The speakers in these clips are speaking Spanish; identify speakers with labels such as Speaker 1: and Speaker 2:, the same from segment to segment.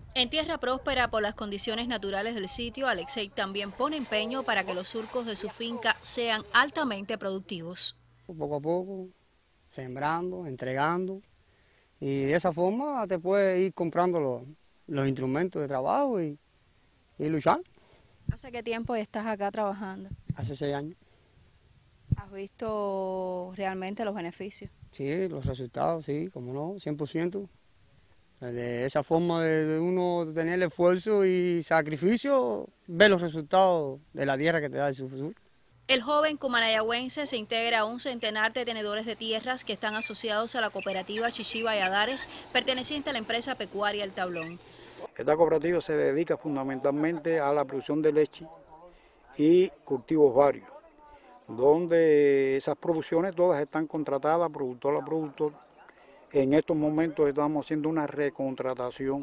Speaker 1: En tierra próspera por las condiciones naturales del sitio, Alexei también pone empeño para que los surcos de su finca sean altamente productivos.
Speaker 2: Poco a poco, sembrando, entregando, y de esa forma te puedes ir comprando los instrumentos de trabajo y luchar.
Speaker 1: ¿Hace qué tiempo estás acá trabajando?
Speaker 2: Hace 6 años.
Speaker 1: ¿Has visto realmente los beneficios?
Speaker 2: Sí, los resultados, sí, como no, 100%. De esa forma de uno tener el esfuerzo y sacrificio, ver los resultados de la tierra que te da de su futuro.
Speaker 1: El joven cumanayagüense se integra a un centenar de tenedores de tierras que están asociados a la cooperativa Chichi Valladares, perteneciente a la empresa pecuaria El Tablón.
Speaker 3: Esta cooperativa se dedica fundamentalmente a la producción de leche y cultivos varios, donde esas producciones todas están contratadas, productor a productor. En estos momentos estamos haciendo una recontratación,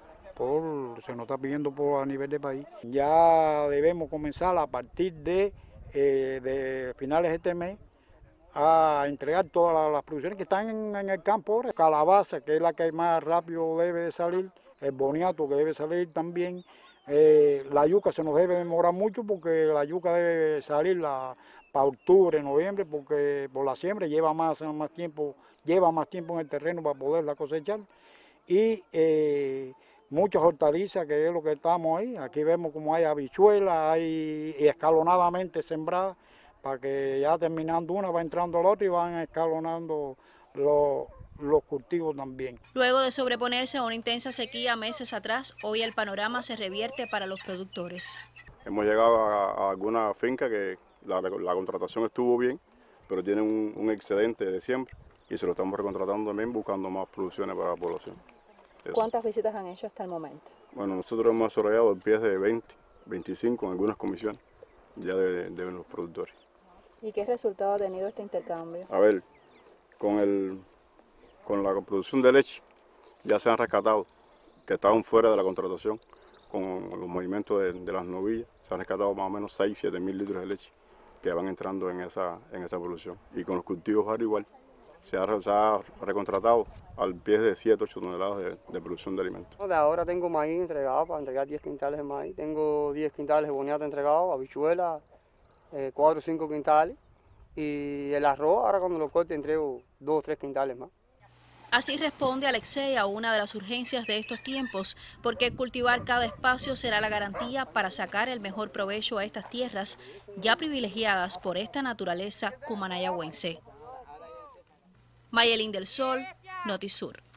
Speaker 3: se nos está pidiendo a nivel de país. Ya debemos comenzar a partir de finales de este mes a entregar todas las producciones que están en el campo ahora. Calabaza, que es la que más rápido debe de salir, el boniato que debe salir también. La yuca se nos debe demorar mucho porque la yuca debe salir para octubre, noviembre, porque por la siembra lleva más tiempo en el terreno para poderla cosechar. Y muchas hortalizas, que es lo que estamos ahí. Aquí vemos como hay habichuelas, hay escalonadamente sembradas, para que ya terminando una va entrando la otra y van escalonando los cultivos también.
Speaker 1: Luego de sobreponerse a una intensa sequía meses atrás, hoy el panorama se revierte para los productores.
Speaker 4: Hemos llegado a alguna finca que la contratación estuvo bien, pero tienen un excedente de siembra y se lo estamos recontratando también buscando más producciones para la población. Eso.
Speaker 1: ¿Cuántas visitas han hecho hasta el momento?
Speaker 4: Bueno, nosotros hemos desarrollado pies de 20, 25 en algunas comisiones ya de los productores.
Speaker 1: ¿Y qué resultado ha tenido este intercambio?
Speaker 4: A ver, con la producción de leche ya se han rescatado, que estaban fuera de la contratación, con los movimientos de las novillas, se han rescatado más o menos 6, 7 mil litros de leche que van entrando en esa producción. Y con los cultivos varios igual, se ha recontratado al pie de 7, 8 toneladas de producción de alimentos.
Speaker 2: De ahora tengo maíz entregado para entregar 10 quintales de maíz, tengo 10 quintales de boniato entregado, habichuelas, 4 o 5 quintales, y el arroz ahora cuando lo corte entrego 2 o 3 quintales más.
Speaker 1: Así responde Alexei a una de las urgencias de estos tiempos, porque cultivar cada espacio será la garantía para sacar el mejor provecho a estas tierras ya privilegiadas por esta naturaleza cumanayagüense. Mayelín del Sol, Notisur.